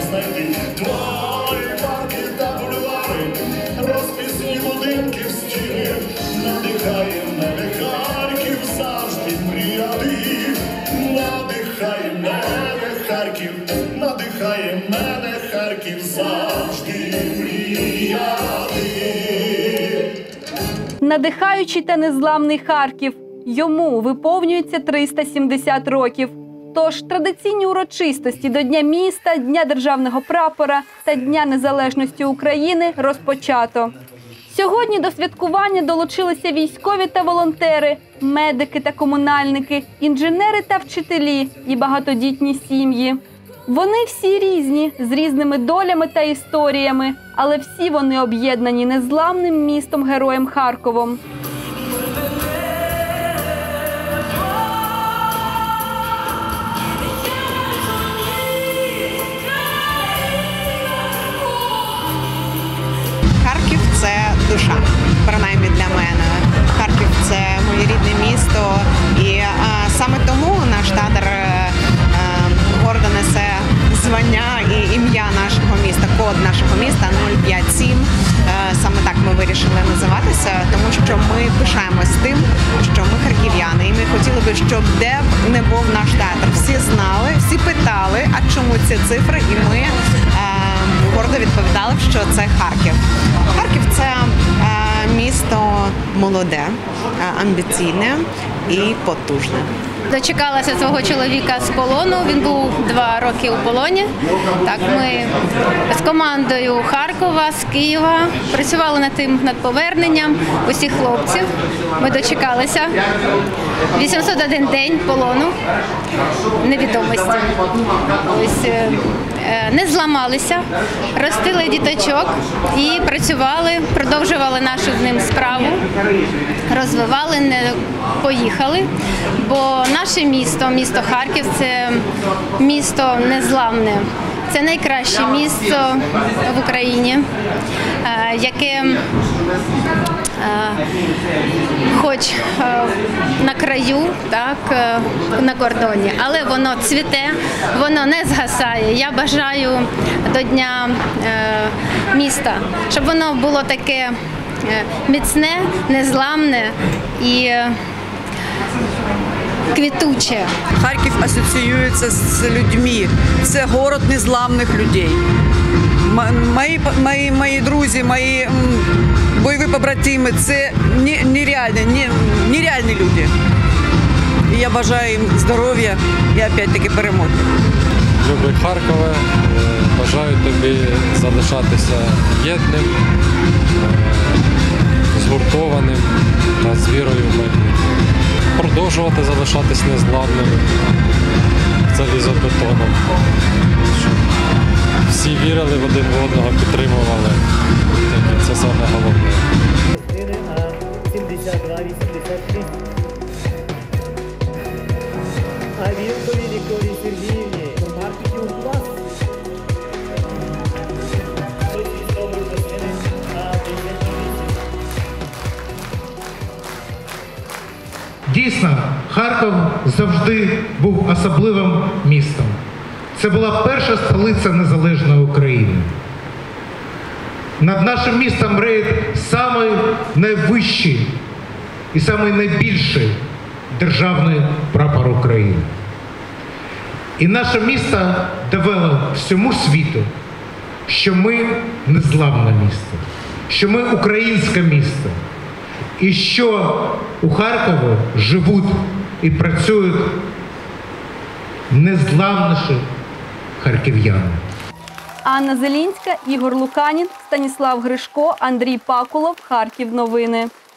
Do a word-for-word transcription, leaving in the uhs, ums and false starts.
знайти твої парки та бульвари, розписні будинки в стіні. Надихає мене Харків завжди мріяти. Надихає мене Харків, надихає мене Харків завжди мріяти. Надихаючий та незламний Харків. Йому виповнюється триста сімдесят років. Тож традиційні урочистості до Дня міста, Дня державного прапора та Дня незалежності України розпочато. Сьогодні до святкування долучилися військові та волонтери, медики та комунальники, інженери та вчителі і багатодітні сім'ї. Вони всі різні, з різними долями та історіями, але всі вони об'єднані незламним містом-героєм Харковом. Харків – це душа, принаймні для мене. Харків – це моє рідне місто, і а, саме тому наш театр а, гордо несе звання і ім'я нашого міста, код нашого міста нуль п'ять сім. А, саме так ми вирішили називатися, тому що ми пишаємось тим, що ми харків'яни, і ми хотіли би, щоб де б не був наш театр, всі знали, всі питали, а чому ці цифри, і ми а, гордо відповідали, що це Харків. Харків – це е, місто молоде, е, амбіційне і потужне. Дочекалася свого чоловіка з полону, він був два роки у полоні. Так, ми з командою Харкова, з Києва працювали над тим, над поверненням усіх хлопців. Ми дочекалися. вісімсот один день полону, невідомості. Ось, не зламалися, ростили діточок і працювали, продовжували нашу з ним справу, розвивали, не поїхали, бо наше місто, місто Харків – це місто незламне. Це найкраще місто в Україні, яке хоч на краю, так, на кордоні, але воно цвіте, воно не згасає. Я бажаю до Дня міста, щоб воно було таке міцне, незламне і квітуче. Харків асоціюється з людьми. Це город незламних людей. Мої, мої, мої друзі, мої бойові побратими – це нереальні, нереальні люди. І я бажаю їм здоров'я і, опять-таки, перемоги. Любий Харкове, бажаю тобі залишатися єдним, згуртованим та з вірою в майбутнє. Продовжувати залишатись незламним, залізобетоном. Щоб всі вірили в один в одного, підтримували. Це саме головне. сімдесят два вісімдесят шість. А Вілкові Вікторії Сергіївні маркетинг у вас. Дійсно, Харків завжди був особливим містом. Це була перша столиця незалежної України. Над нашим містом реє самий найвищий і самий найбільший державний прапор України. І наше місто довело всьому світу, що ми незламне місто, що ми українське місто. І що у Харкові живуть і працюють незламніші харків'яни. Анна Зелінська, Ігор Луканін, Станіслав Гришко, Андрій Пакулов. Харків новини.